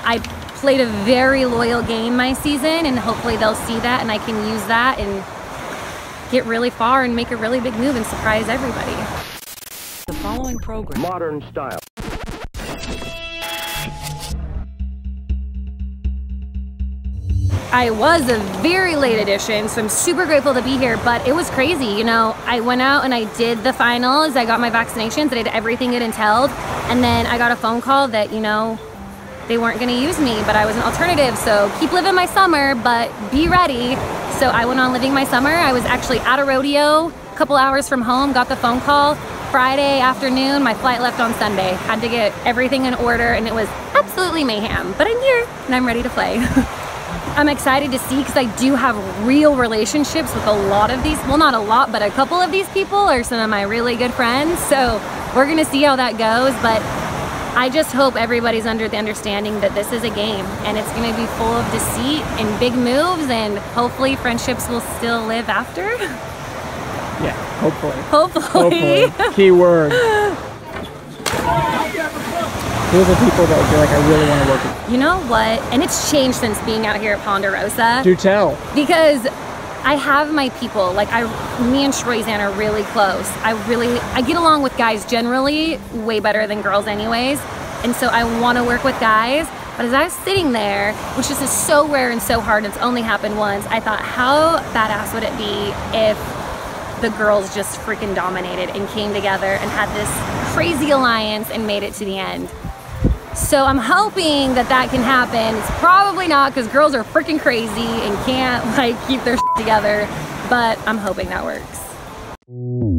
I played a very loyal game my season, and hopefully they'll see that and I can use that and get really far and make a really big move and surprise everybody. The following program. Modern style. I was a very late addition, so I'm super grateful to be here, but it was crazy. You know, I went out and I did the finals, I got my vaccinations, I did everything it entailed, and then I got a phone call that, you know, they weren't gonna use me, but I was an alternative, so keep living my summer, but be ready. So I went on living my summer. I was actually at a rodeo, a couple hours from home, got the phone call Friday afternoon, my flight left on Sunday. Had to get everything in order, and it was absolutely mayhem, but I'm here and I'm ready to play. I'm excited to see, because I do have real relationships with a lot of these, well, not a lot, but a couple of these people are some of my really good friends. So we're gonna see how that goes, but I just hope everybody's under the understanding that this is a game and it's gonna be full of deceit and big moves, and hopefully friendships will still live after. Yeah, hopefully. Hopefully. Key word. Who are the people that you're like, I really want to work with? You know what? And it's changed since being out here at Ponderosa. Do tell. Because I have my people. Like, me and Troyzan are really close. I get along with guys generally way better than girls anyways. And so I want to work with guys. But as I was sitting there, which is just so rare and so hard, it's only happened once, I thought, how badass would it be if the girls just freaking dominated and came together and had this crazy alliance and made it to the end. So I'm hoping that that can happen. It's probably not, because girls are freaking crazy and can't like keep their shit together, but I'm hoping that works.